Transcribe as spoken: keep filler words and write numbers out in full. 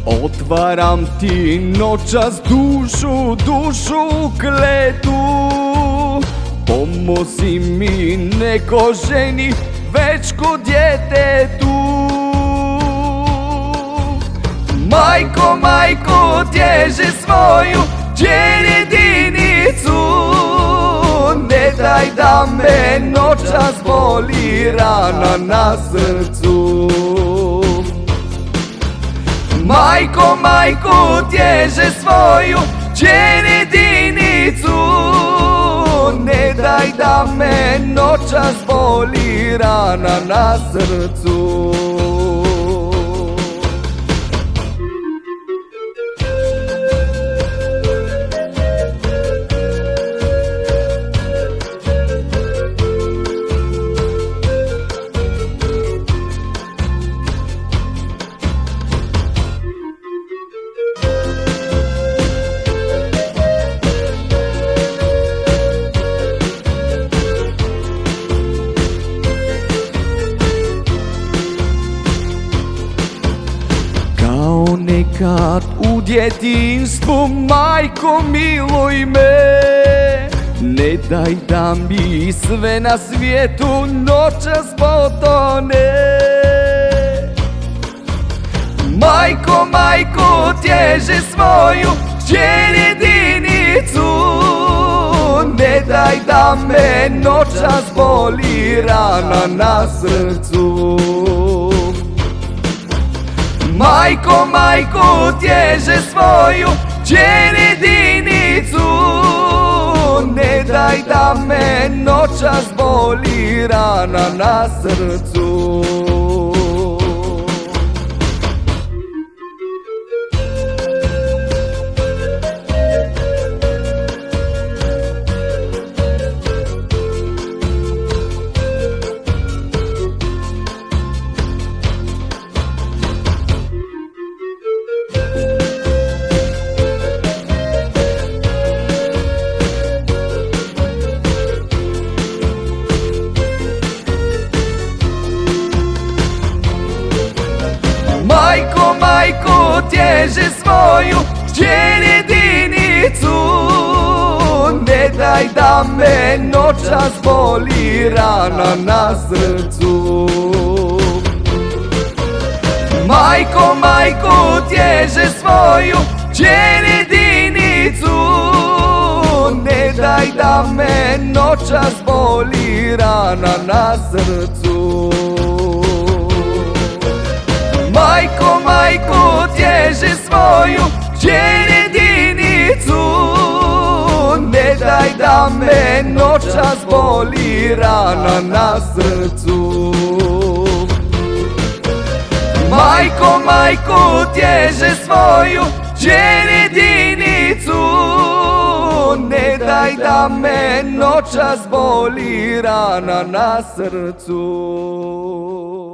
Otvaram ti noćas dušu, dušu kletu. Pomozi mi neko ženi već ko djetetu. Majko, majko, tježe svoju djeredinicu. Ne daj da me noćas boli rana na srcu. Majko, majko, tježe svoju djeredinicu. Ne daj da me noćas boli rana na srcu. Kao nekad u djetinjstvu, majko miluj me. Ne daj da mi sve na svijetu noćas potone. Majko, majko, tježe svoju djeredinicu. Ne daj da me noćas boli rana na srcu. Majko, majko, tježe svoju djeredinicu. Ne daj da me noćas boli rana na srcu. Majko, majko, tježe svoju djeredinicu. Ne daj da me noćas boli rana na srcu. Majko, majko, tježe svoju djeredinicu. Ne daj da me noćas boli rana na srcu. Majko, majko, tježe svoju djeredinicu. Ne daj da me noćas boli rana na srcu. Majko, majko, tježe svoju djeredinicu. Ne daj da me noćas boli rana na srcu.